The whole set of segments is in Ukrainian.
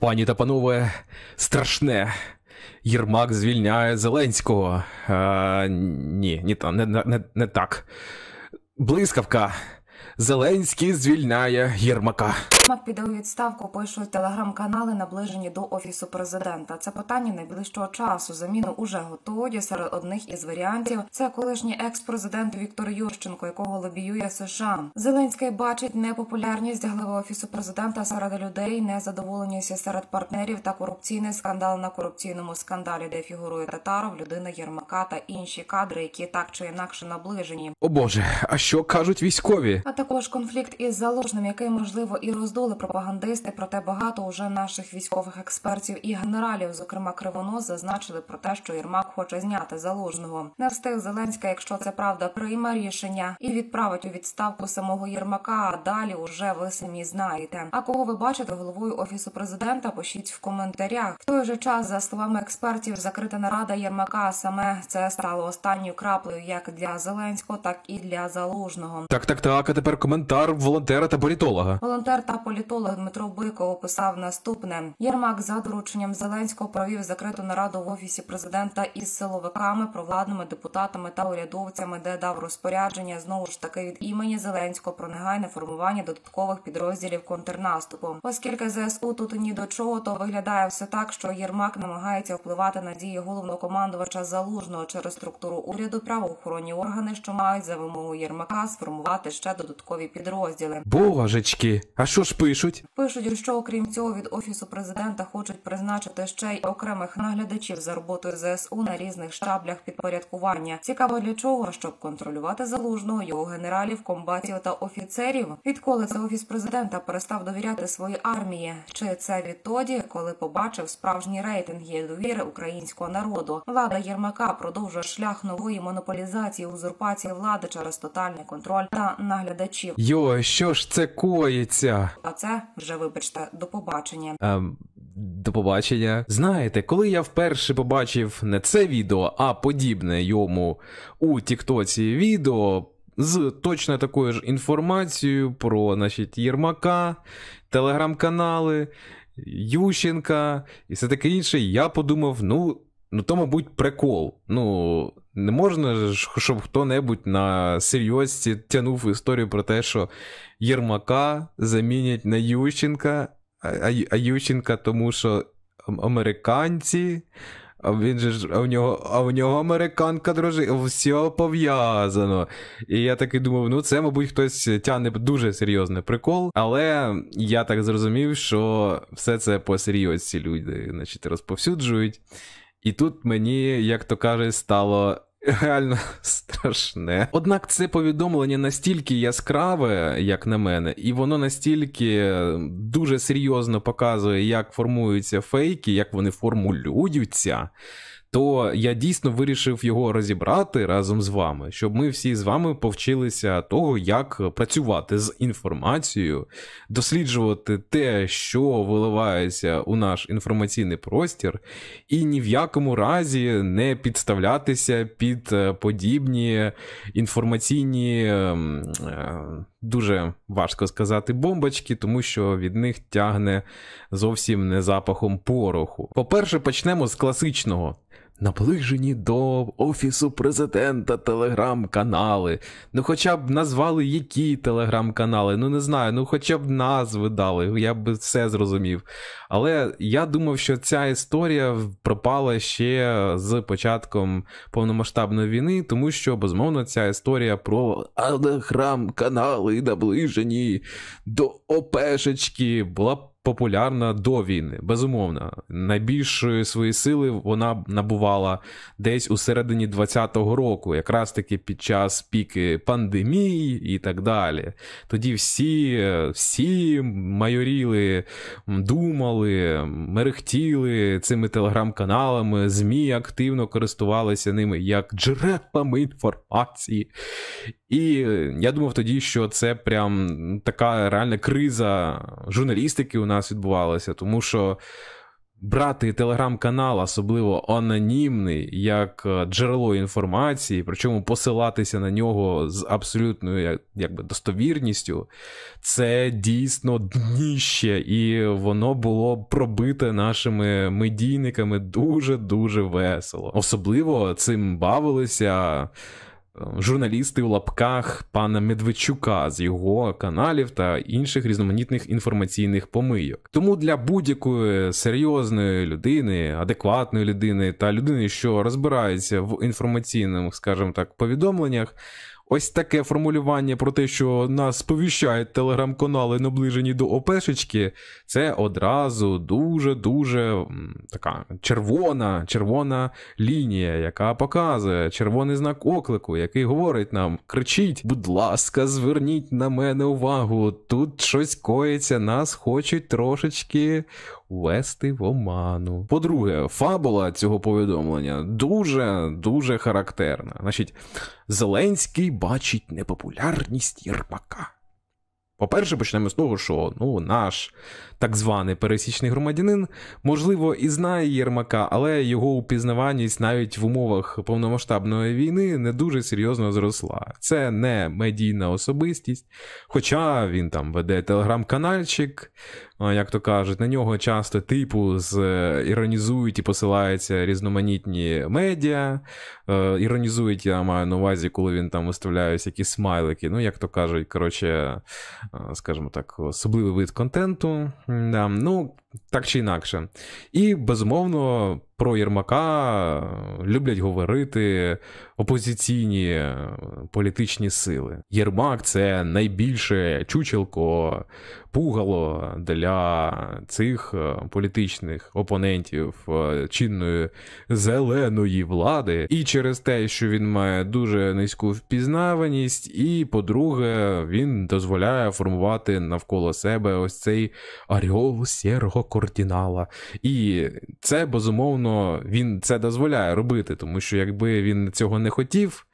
Пані та панове, страшне. Єрмак звільняє Зеленського. Ні, не так. Блискавка. Зеленський звільняє Єрмака. Єрмак піде у відставку, пишуть телеграм-канали, наближені до Офісу Президента. Це питання найближчого часу. Заміну уже готові. Серед одних із варіантів – це колишній екс-президент Віктор Ющенко, якого лобіює США. Зеленський бачить непопулярність глави Офісу Президента серед людей, незадоволеність серед партнерів та корупційний скандал на корупційному скандалі, де фігурує Татаров, людина Єрмака та інші кадри, які так чи інакше наближені. О боже, а що кажуть військові? А також конфлікт із Залужним, який, можливо, і роздули пропагандисти, проте багато уже наших військових експертів і генералів, зокрема Кривонос, зазначили про те, що Єрмак хоче зняти Залужного. Не встиг Зеленський, якщо це правда, прийме рішення і відправить у відставку самого Єрмака, а далі уже ви самі знаєте. А кого ви бачите головою Офісу Президента, пишіть в коментарях. В той же час, за словами експертів, закрита нарада Єрмака, саме це стало останньою краплею як для Зеленського, так і для Залужного. Так, а тепер коментар волонтера та політолога. Волонтер та політолог Дмитро Бойко описав наступне. Єрмак за дорученням Зеленського провів закриту нараду в Офісі Президента із силовиками, провладними депутатами та урядовцями, де дав розпорядження, знову ж таки від імені Зеленського, про негайне формування додаткових підрозділів контрнаступу. Оскільки ЗСУ тут ні до чого, то виглядає все так, що Єрмак намагається впливати на дії головнокомандувача Залужного через структуру уряду, правоохоронні органи, що мають за вимогу Єрмака сформувати ще додаткові підрозділи. Божечки, а що ж пишуть? Пишуть, що окрім цього від Офісу Президента хочуть призначити ще й окремих наглядачів за роботою ЗСУ на різних щаблях підпорядкування. Цікаво для чого? Щоб контролювати Залужного, його генералів, комбатів та офіцерів. Відколи це Офіс Президента перестав довіряти своїй армії? Чи це відтоді, коли побачив справжні рейтинги довіри українського народу? Влада Єрмака продовжує шлях нової монополізації, узурпації влади через тотальний контроль та наглядачів. Йой, що ж це коїться? А це вже, вибачте, до побачення. До побачення. Знаєте, коли я вперше побачив не це відео, а подібне йому у тіктоці відео з точно такою ж інформацією про, значить, Єрмака, телеграм-канали, Ющенка і все таке інше, я подумав, то, мабуть, прикол. Не можна ж, щоб хто-небудь на серйозці тянув історію про те, що Єрмака замінять на Ющенка, а Ющенка тому, що американці, а у нього американка дружина, все пов'язано. І я таки думав, це, мабуть, хтось тягне дуже серйозний прикол, але я так зрозумів, що все це по серйозці люди, значить, розповсюджують. І тут мені, як то кажуть, стало реально страшне. Однак це повідомлення настільки яскраве, як на мене, і воно настільки дуже серйозно показує, як формуються фейки, як вони формулюються, то я дійсно вирішив його розібрати разом з вами, щоб ми всі з вами повчилися того, як працювати з інформацією, досліджувати те, що виливається у наш інформаційний простір, і ні в якому разі не підставлятися під подібні інформаційні, дуже важко сказати, бомбочки, тому що від них тягне зовсім не запахом пороху. По-перше, почнемо з класичного. Наближені до Офісу Президента телеграм-канали. Хоча б назвали які телеграм-канали, не знаю, хоча б назви дали, я б все зрозумів. Але я думав, що ця історія пропала ще з початком повномасштабної війни, тому що, безумовно, ця історія про телеграм-канали наближені до ОПшечки була популярна до війни, безумовно. Найбільшої свої сили вона набувала десь у середині 2020 року, якраз таки під час піки пандемії і так далі. Тоді всі майоріли, думали, мерехтіли цими телеграм-каналами, ЗМІ активно користувалися ними як джерелами інформації. І я думав тоді, що це прям така реальна криза журналістики у нас відбувалася, тому що брати телеграм-канал, особливо анонімний, як джерело інформації, причому посилатися на нього з абсолютною достовірністю, це дійсно дніще, і воно було пробите нашими медійниками дуже-дуже весело. Особливо цим бавилися журналісти у лапках пана Медведчука з його каналів та інших різноманітних інформаційних помийок. Тому для будь-якої серйозної людини, адекватної людини та людини, що розбирається в інформаційних, скажімо так, повідомленнях, ось таке формулювання про те, що нас сповіщають телеграм-канали, наближені до ОПшечки, це одразу дуже-дуже така червона лінія, яка показує червоний знак оклику, який говорить нам: кричіть, будь ласка, зверніть на мене увагу, тут щось коїться, нас хочуть трошечки ввести в оману. По-друге, фабула цього повідомлення дуже характерна. Значить, Зеленський бачить непопулярність Єрмака. По-перше, почнемо з того, що наш так званий пересічний громадянин, можливо, і знає Єрмака, але його упізнаваність навіть в умовах повномасштабної війни не дуже серйозно зросла. Це не медійна особистість, хоча він там веде телеграм-канальчик, як то кажуть, на нього часто іронізують і посилаються різноманітні медіа. Іронізують, я маю на увазі, коли він там виставляє якісь смайлики, як то кажуть, скажімо так, особливий вид контенту. Да, так чи інакше. І, безумовно, про Єрмака люблять говорити опозиційні політичні сили. Єрмак – це найбільше чучелко, пугало для цих політичних опонентів чинної зеленої влади. І через те, що він має дуже низьку впізнаваність, і, по-друге, він дозволяє формувати навколо себе ось цей ореол сірого кардинала. І це, безумовно, він це дозволяє робити, тому що якби він цього не хотів,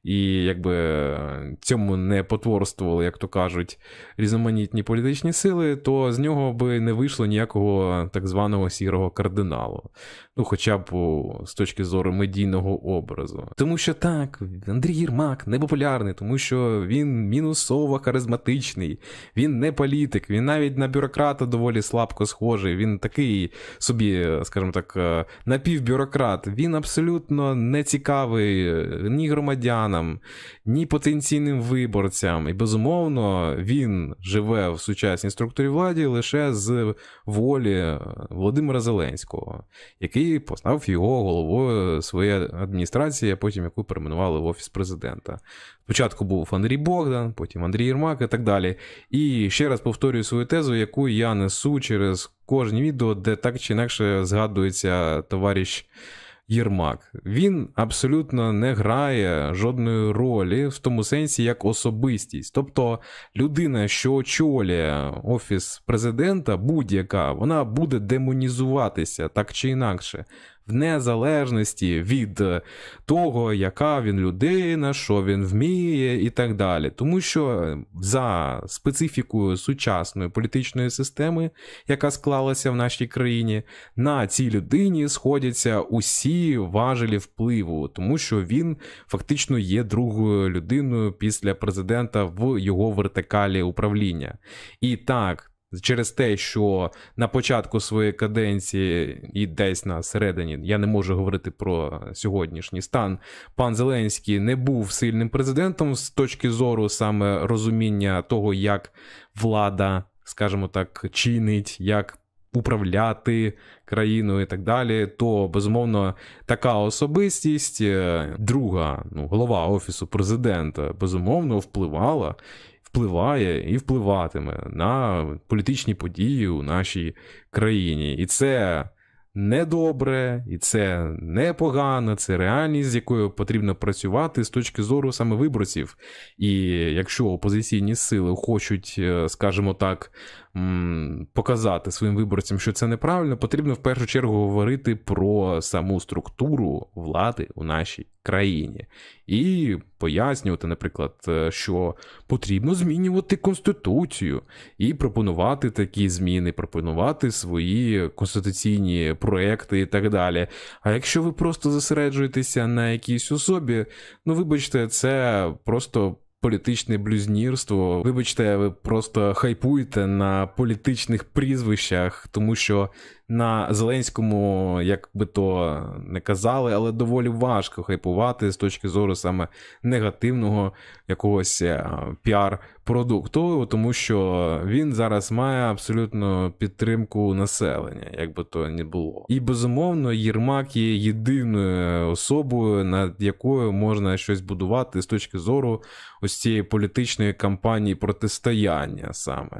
і якби цьому не потворствували, як то кажуть, різноманітні політичні сили, то з нього би не вийшло ніякого так званого сірого кардиналу. Хоча б з точки зору медійного образу. Тому що так, Андрій Єрмак непопулярний, тому що він мінусово харизматичний, він не політик, він навіть на бюрократа доволі слабко схожий, він такий собі, скажімо так, напівбюрократ, він абсолютно не цікавий ні громадянам, ні потенційним виборцям, і безумовно він живе в сучасній структурі влади лише з волі Володимира Зеленського, який поставив його головою своєї адміністрації, а потім яку перейменували в Офіс Президента. Спочатку був Андрій Богдан, потім Андрій Єрмак і так далі. І ще раз повторюю свою тезу, яку я несу через кожне відео, де так чи інакше згадується товариш Єрмак. Він абсолютно не грає жодної ролі в тому сенсі, як особистість. Тобто людина, що очолює Офіс Президента, будь-яка, вона буде демонізуватися так чи інакше, в незалежності від того, яка він людина, що він вміє і так далі. Тому що за специфікою сучасної політичної системи, яка склалася в нашій країні, на цій людині сходяться усі важелі впливу, тому що він фактично є другою людиною після президента в його вертикалі управління. І так, через те, що на початку своєї каденції і десь на середині, я не можу говорити про сьогоднішній стан, пан Зеленський не був сильним президентом з точки зору саме розуміння того, як влада, скажімо так, чинить, як управляти країною і так далі, то, безумовно, така особистість, друга, голова Офісу Президента, безумовно, впливає і впливатиме на політичні події у нашій країні. І це не добре, і це не погано, це реальність, з якою потрібно працювати з точки зору саме виборців. І якщо опозиційні сили хочуть, скажімо так, показати своїм виборцям, що це неправильно, потрібно в першу чергу говорити про саму структуру влади у нашій країні. І пояснювати, наприклад, що потрібно змінювати Конституцію і пропонувати такі зміни, пропонувати свої конституційні проекти і так далі. А якщо ви просто зосереджуєтеся на якійсь особі, ну, вибачте, це просто політичне блюзнірство. Вибачте, ви просто хайпуєте на політичних прізвищах, тому що на Зеленському, як би то не казали, але доволі важко хайпувати з точки зору саме негативного якогось піар-продукту, тому що він зараз має абсолютно підтримку населення, як би то не було. І, безумовно, Єрмак є єдиною особою, над якою можна щось будувати з точки зору ось цієї політичної кампанії протистояння саме.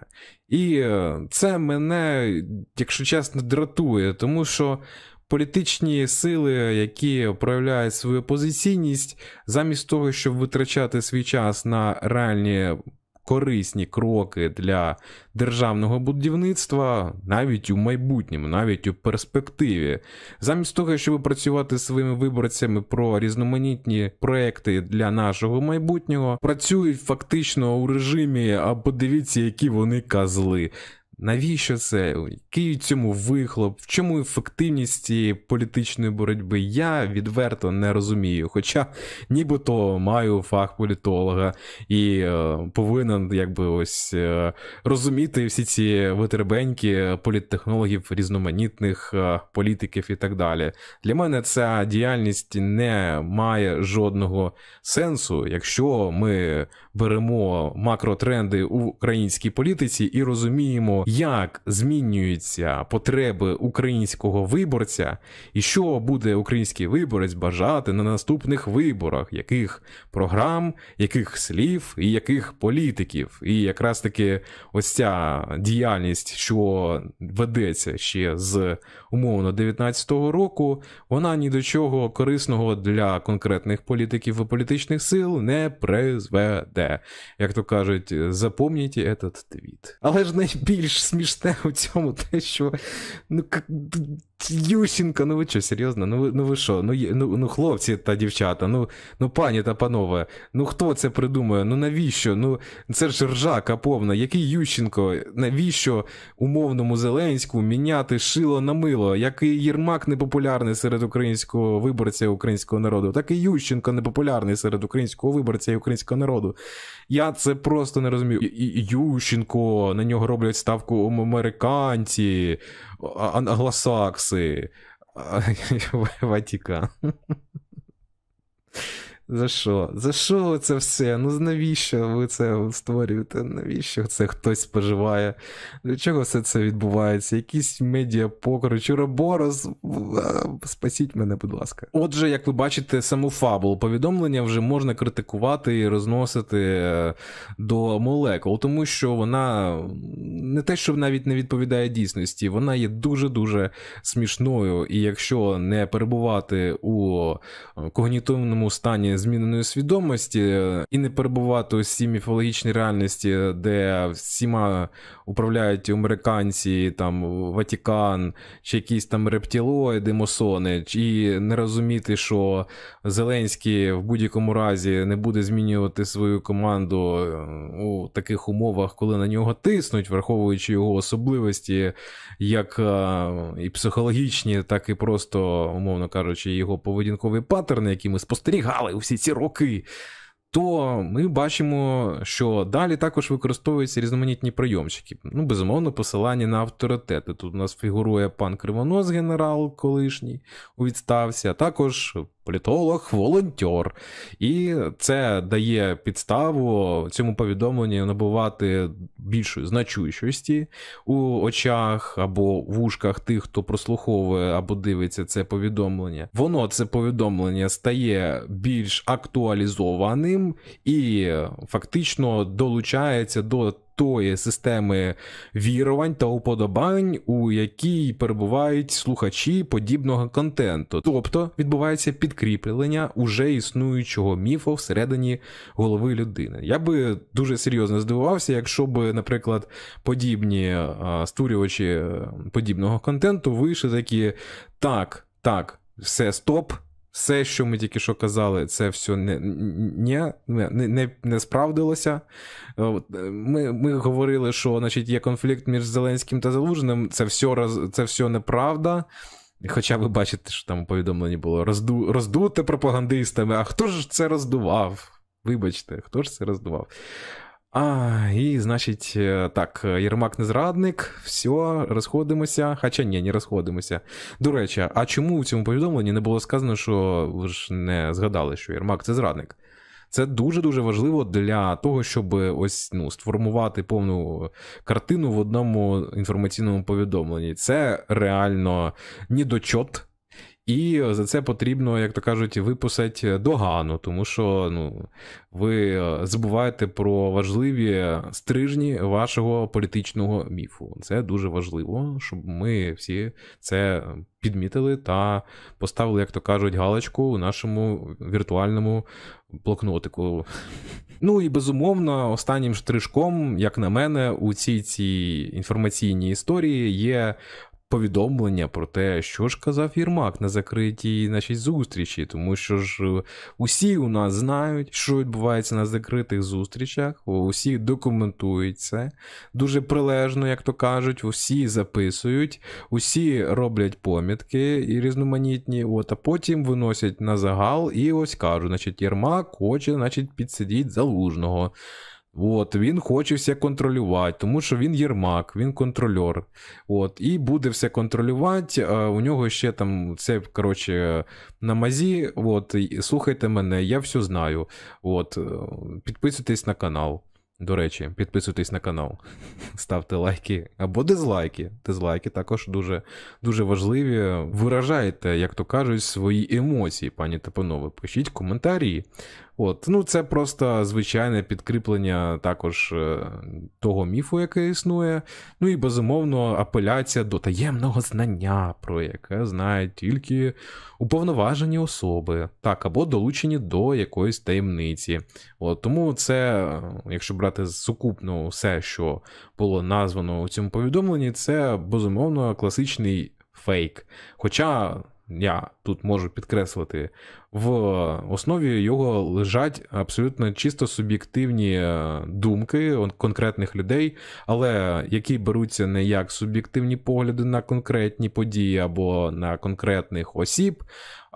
І це мене, якщо чесно, дратує, тому що політичні сили, які проявляють свою опозиційність, замість того, щоб витрачати свій час на реальні корисні кроки для державного будівництва, навіть у майбутньому, навіть у перспективі. Замість того, щоб працювати зі своїми виборцями про різноманітні проекти для нашого майбутнього, працюють фактично у режимі «а подивіться, які вони козли». Навіщо це? Який цьому вихлоп? В чому ефективність цієї політичної боротьби? Я відверто не розумію. Хоча нібито маю фах політолога і повинен якби ось розуміти всі ці витребеньки політтехнологів, різноманітних політиків і так далі. Для мене ця діяльність не має жодного сенсу, якщо ми беремо макротренди у українській політиці і розуміємо, як змінюються потреби українського виборця і що буде український виборець бажати на наступних виборах, яких програм, яких слів і яких політиків. І якраз таки ось ця діяльність, що ведеться ще з умовно 19-го року, вона ні до чого корисного для конкретних політиків і політичних сил не призведе. Як то кажуть, запомніть этот твіт. Але ж найбільш смішне у цьому те, що Ющенко, ви що, серйозно? Ви що? Хлопці та дівчата, пані та панове, хто це придумує? Навіщо? Це ж ржака повна. Який Ющенко? Навіщо умовному Зеленському міняти шило на мило? Як і Єрмак непопулярний серед українського виборця і українського народу, так і Ющенко непопулярний серед українського виборця і українського народу. Я це просто не розумію. Ющенко, на нього роблять ставку американці, англосакси, Ватикан. За що? За що це все? Навіщо ви це створюєте? Навіщо це хтось споживає? Для чого все це відбувається? Якийсь медіапокер, Чорноборос? Спасіть мене, будь ласка. Отже, як ви бачите, саму фабулу повідомлення вже можна критикувати і розносити до молекул, тому що вона не те, що навіть не відповідає дійсності, вона є дуже-дуже смішною, і якщо не перебувати у когнітивному стані зміненої свідомості і не перебувати у цій міфологічній реальності, де всіма управляють американці, там, Ватикан, чи якісь там рептилоїди, масони, і не розуміти, що Зеленський в будь-якому разі не буде змінювати свою команду у таких умовах, коли на нього тиснуть, враховуючи його особливості, як і психологічні, так і просто, умовно кажучи, його поведінкові паттерни, які ми спостерігали всі ці роки, то ми бачимо, що далі також використовуються різноманітні прийомчики. Безумовно, посилання на авторитети. Тут у нас фігурує пан Кривонос, генерал колишній у відставці, а також політолог, волонтер. І це дає підставу цьому повідомленню набувати більшої значущості у очах або в ушках тих, хто прослуховує або дивиться це повідомлення. Це повідомлення стає більш актуалізованим і фактично долучається до тої системи вірувань та уподобань, у якій перебувають слухачі подібного контенту. Тобто відбувається підкріплення уже існуючого міфу всередині голови людини. Я би дуже серйозно здивувався, якщо б, наприклад, подібні створювачі подібного контенту вийшли такі: так, все, стоп, все, що ми тільки що казали, це все не справдилося. Ми говорили, що, значить, є конфлікт між Зеленським та Залужним, це все неправда. Хоча ви бачите, що там у повідомленні було роздуте пропагандистами. А хто ж це роздував? Вибачте, хто ж це роздував? І, значить, так, Єрмак не зрадник, все, розходимося. Хоча ні, не розходимося. До речі, а чому в цьому повідомленні не було сказано, що ви ж не згадали, що Єрмак – це зрадник? Це дуже-дуже важливо для того, щоб сформувати повну картину в одному інформаційному повідомленні. Це реально недочот. І за це потрібно, як то кажуть, виписати догану, тому що ви забуваєте про важливі стрижні вашого політичного міфу. Це дуже важливо, щоб ми всі це підмітили та поставили, як то кажуть, галочку у нашому віртуальному блокнотику. І, безумовно, останнім штришком, як на мене, у цій інформаційній історії є повідомлення про те, що ж казав Єрмак на закритій нашій зустрічі, тому що ж усі у нас знають, що відбувається на закритих зустрічах, усі документують це дуже прилежно, як то кажуть, усі записують, усі роблять помітки і різноманітні, а потім виносять на загал і ось кажуть, значить, Єрмак хоче, підсидіть Залужного. Він хоче все контролювати, тому що він Єрмак, він контрольор. І буде все контролювати, у нього ще там це, на мазі, слухайте мене, я все знаю. Підписуйтесь на канал. До речі, підписуйтесь на канал, ставте лайки або дизлайки. Дизлайки також дуже, дуже важливі. Виражайте, як то кажуть, свої емоції, пані та панове. Пишіть коментарі. Це просто звичайне підкріплення також того міфу, який існує. І, безумовно, апеляція до таємного знання, про яке знають тільки уповноважені особи, або долучені до якоїсь таємниці. Тому це, якщо брати сукупно все, що було названо у цьому повідомленні, це, безумовно, класичний фейк. Хоча я тут можу підкреслити, в основі його лежать абсолютно чисто суб'єктивні думки конкретних людей, але які беруться не як суб'єктивні погляди на конкретні події або на конкретних осіб,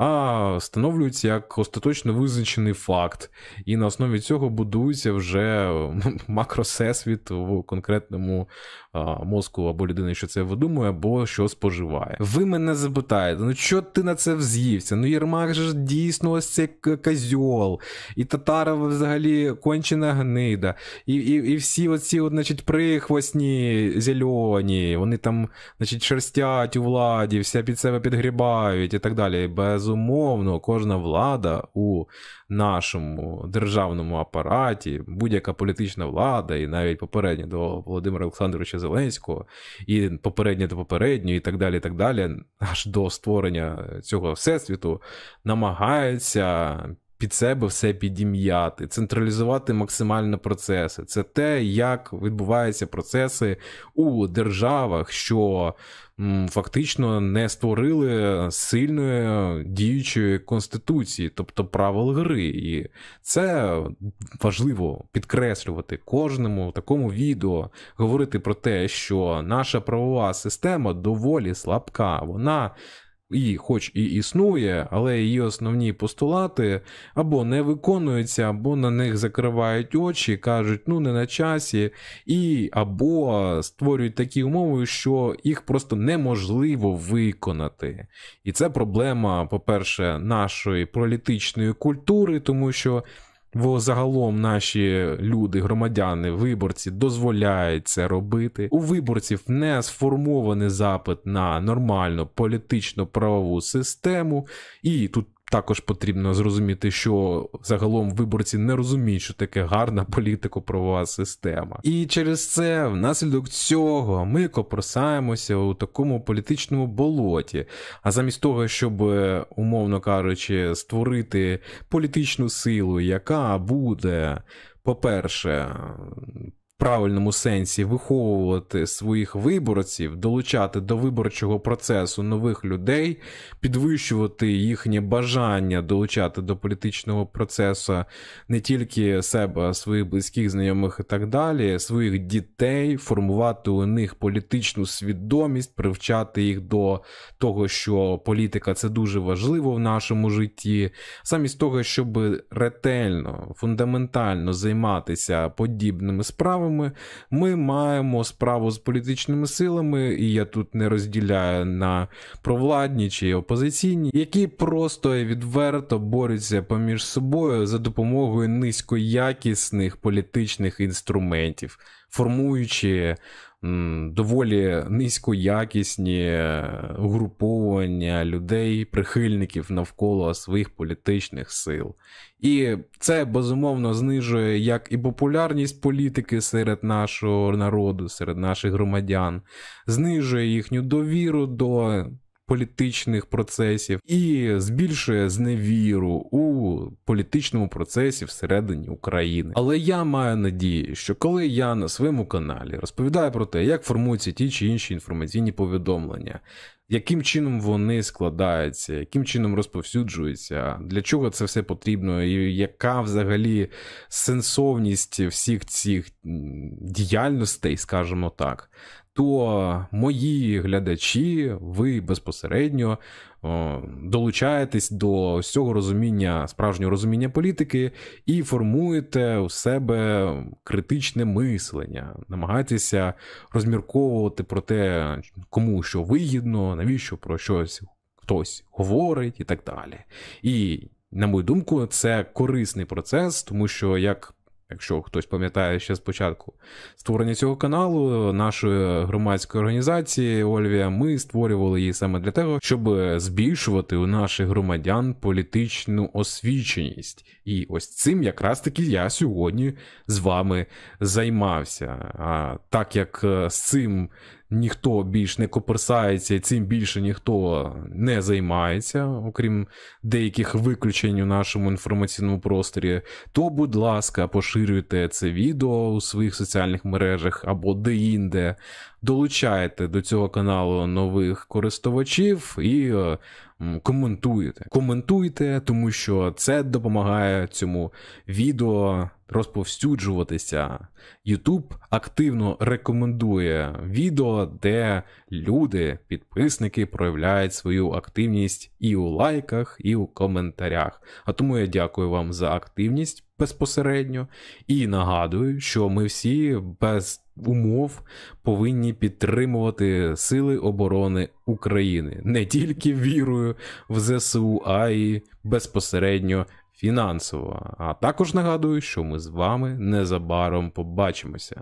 а встановлюються як остаточно визначений факт. І на основі цього будується вже макросесвіт в конкретному мозку або людини, що це видумує, або що споживає. Ви мене запитаєте, що ти на це вз'ївся? Єрмак же дійсно ось цей козьол, і Татаров взагалі кончена гнида, і всі оці, прихвостні зелені, вони там, шерстять у владі, все під себе підгрібають і так далі. Безумовно, кожна влада у нашому державному апараті, будь-яка політична влада, і навіть попередня до Володимира Олександровича Зеленського, і попередня до попередньої, і так далі, аж до створення цього всесвіту, намагається під себе все підім'яти, централізувати максимально процеси. Це те, як відбуваються процеси у державах, що фактично не створили сильної діючої конституції, тобто правил гри. І це важливо підкреслювати кожному такому відео, говорити про те, що наша правова система доволі слабка, вона хоч і існує, але її основні постулати або не виконуються, або на них закривають очі, кажуть, не на часі, або створюють такі умови, що їх просто неможливо виконати. І це проблема, по-перше, нашої політичної культури, тому що загалом наші люди, громадяни, виборці дозволяють це робити. У виборців не сформований запит на нормальну політично-правову систему. І тут також потрібно зрозуміти, що загалом виборці не розуміють, що таке гарна політико-правова система. І через це, внаслідок цього, ми копирсаємося у такому політичному болоті. А замість того, щоб, умовно кажучи, створити політичну силу, яка буде, по-перше, в правильному сенсі виховувати своїх виборців, долучати до виборчого процесу нових людей, підвищувати їхнє бажання долучати до політичного процесу не тільки себе, а своїх близьких, знайомих і так далі, своїх дітей, формувати у них політичну свідомість, привчати їх до того, що політика – це дуже важливо в нашому житті, замість того, щоб ретельно, фундаментально займатися подібними справами, ми маємо справу з політичними силами, і я тут не розділяю на провладні чи опозиційні, які просто і відверто борються поміж собою за допомогою низькоякісних політичних інструментів, формуючи доволі низькоякісні угруповання людей, прихильників навколо своїх політичних сил. І це, безумовно, знижує як і популярність політики серед нашого народу, серед наших громадян, знижує їхню довіру до політичних процесів і збільшує зневіру у політичному процесі всередині України. Але я маю надію, що коли я на своєму каналі розповідаю про те, як формуються ті чи інші інформаційні повідомлення, яким чином вони складаються, яким чином розповсюджуються, для чого це все потрібно і яка взагалі сенсовність всіх цих діяльностей, скажімо так, то мої глядачі, ви безпосередньо долучаєтесь до цього розуміння, справжнього розуміння політики і формуєте у себе критичне мислення, намагаєтеся розмірковувати про те, кому що вигідно, навіщо про щось хтось говорить і так далі. І, на мою думку, це корисний процес, тому що, якщо хтось пам'ятає ще спочатку створення цього каналу, нашої громадської організації Ольвія, ми створювали її саме для того, щоб збільшувати у наших громадян політичну освіченість. І ось цим якраз таки я сьогодні з вами займався. А так як з цим ніхто більш не коперсається, і цим більше ніхто не займається, окрім деяких виключень у нашому інформаційному просторі, то, будь ласка, поширюйте це відео у своїх соціальних мережах або де-інде, долучайте до цього каналу нових користувачів і коментуйте. Коментуйте, тому що це допомагає цьому відео розповсюджуватися. YouTube активно рекомендує відео, де люди, підписники проявляють свою активність і у лайках, і у коментарях. А тому я дякую вам за активність безпосередньо і нагадую, що ми всі без умов повинні підтримувати Сили оборони України. Не тільки вірою в ЗСУ, а й безпосередньо фінансово. А також нагадую, що ми з вами незабаром побачимося.